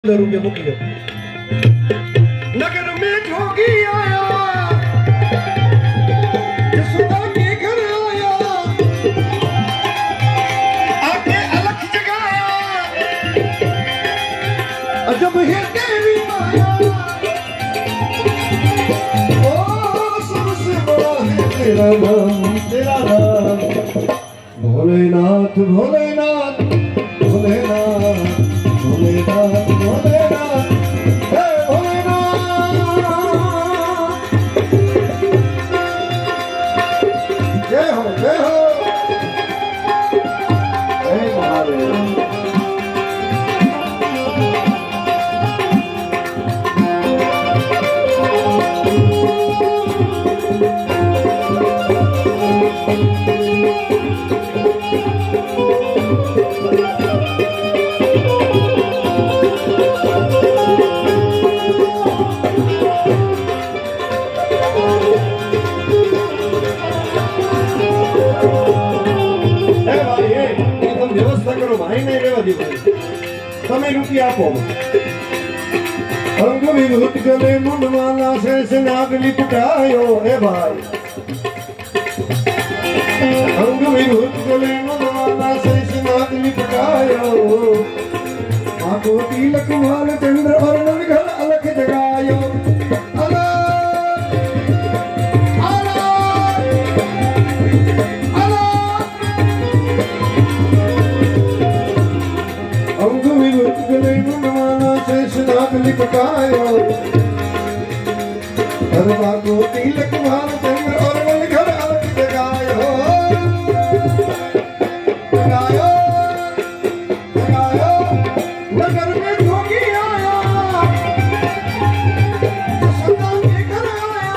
रुपये मुकी नगर में ठोगी आया जसुदा के घर आया आके अलग जगाया अजब है तेरी माया ओ सबसे बड़ा है तेरा नाम भोलेनाथ भोलेनाथ भोलेनाथ भोलेनाथ भोलेनाथ हे भोलेनाथ जय हो जय हो जय महादेव। भाई नहीं रेवा दी तमे रुपया आपो अंग विभूत गले मुंडवाला से नाग लिपटायो हे भाई अंग विभूत गले मुंडवाला से नाग लिपटायो आंखों तिलक माल चंद्र और नवघर अलख जगायो लिपटायो हरवा को तिलक माल चंद्र और नवघर अलख जगायो जगायो जगायो नगर में ठोगी आया जसुदा के घर आया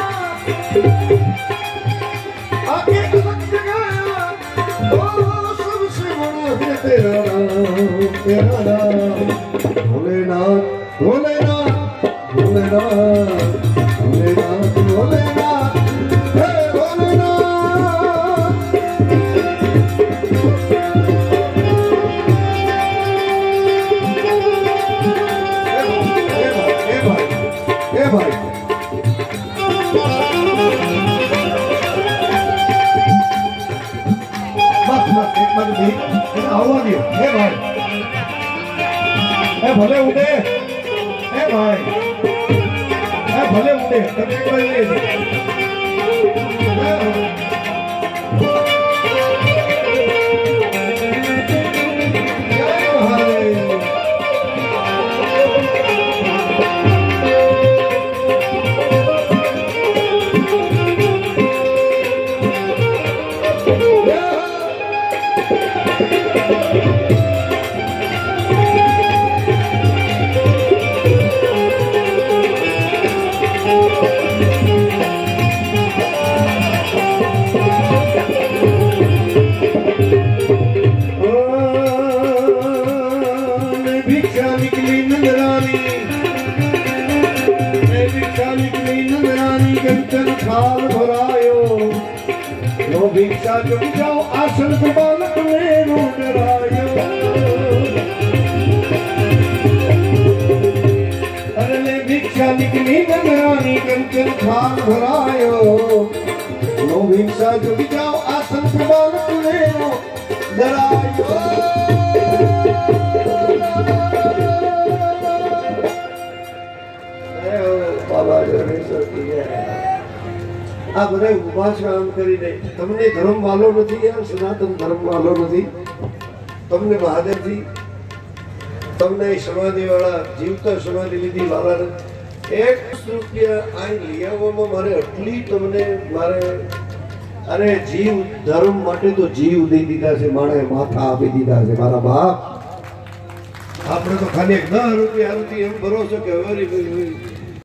आके अलग जगाया ओ सबसे बड़ा है तेरा नाम भोलेनाथ भोलेनाथ भोलेनाथ भोलेनाथ भोलेनाथ हे भोलेनाथ। हे भाई बस बस एक बार भी आवा दियो हे भाई हे भले उठे भाई भले उठे तभी एक बार ले भिक्षा चुक जाओ आसन को बालक में डरायो अरे ले भिक्षा निकली नंदरानी कंचन थाल भरायो लो भिक्षा चुक जाओ आसन को बालक में डरायो बाबा जो नहीं है आ बधाई उभा छे आम करीने तमने धर्म वालो नथी यार सनातन धर्म वालो नथी तमने महादेव जी तमने समाधि वाला जीवता समाधि लीधी वाला एक रुपया आई लिया वो मारे अटली तमने मारे अरे जीव धर्म माटे तो जीव दे दीधा छे माणे माथा आपी दीधा छे मारा बाप आपने तो खाली 10 रुपया आरती एम भरोસો के हमारी